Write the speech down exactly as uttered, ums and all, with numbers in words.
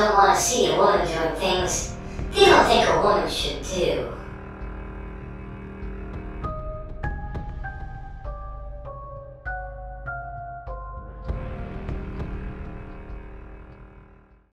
don't want to see a woman doing things they don't think a woman should do.